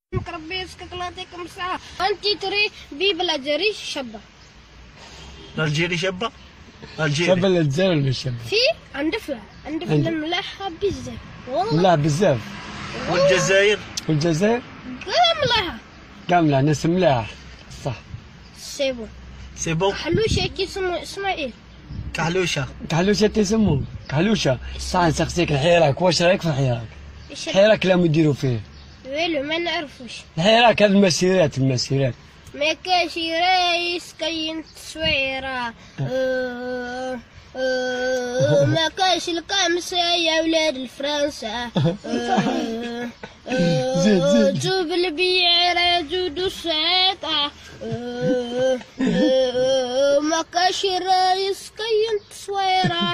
ربي يسكت الله يعطيكم الصحة. أنت تري بيب الألجيري شابة. الألجيري شابة؟ الألجيري شابة الجزائر ولا شابة؟ في عند فلان ملاحة بزاف والله. ملاح بزاف. والجزائر؟ والجزائر؟ ملاحة كاملة ناس ملاح صح. سيبو سيبو؟ حلوشة كي اسمها إيه؟ كحلوشة. كحلوشة تيسموه كحلوشة. صح نسقسيك الحيراك واش رايك في الحيراك؟ الحيراك لا يديروا فيه. ويلو ما نعرفوش. الحيراك هذه المسيرات ما كاش رايس كاين تصويرة. ما كاش القامسة يا ولاد الفرنسا. زيد جوب البيعرة جودو الساعة. ما كاش رايس كاين تصويرة.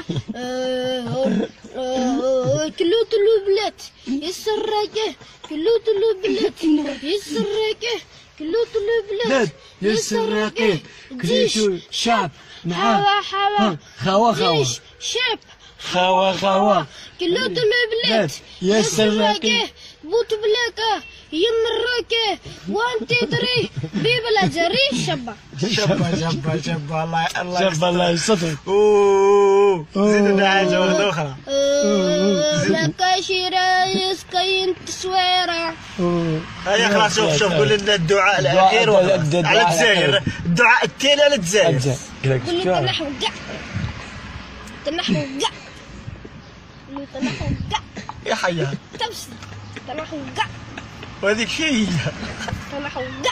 كلو تلو بلاد يسرقه كلو تلو بلاد يسرقه كلو تلو بلاد يسرقه كليتو شعب حوا خوا جيش شاب خوا كلو تلو بلاد يسرقه بوت بلاكه يمركه وانت تدري بيب الألجيري شابة. شابة الله شابة الله يستر. زيدنا حاجة واحدة أخرى. ما كاش رايس كاين تصويرة. هيا خلاص شوف قول لنا الدعاء الأخير على الجزائر. الدعاء التالي على الجزائر. قول له تنحو كاع تنحو كاع تنحو كاع يا حيا تمشي تنحو كاع وهذيك هي تنحو كاع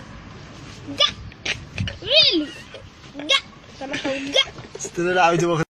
كاع ويلي كاع تنحو كاع. استنى نعاودو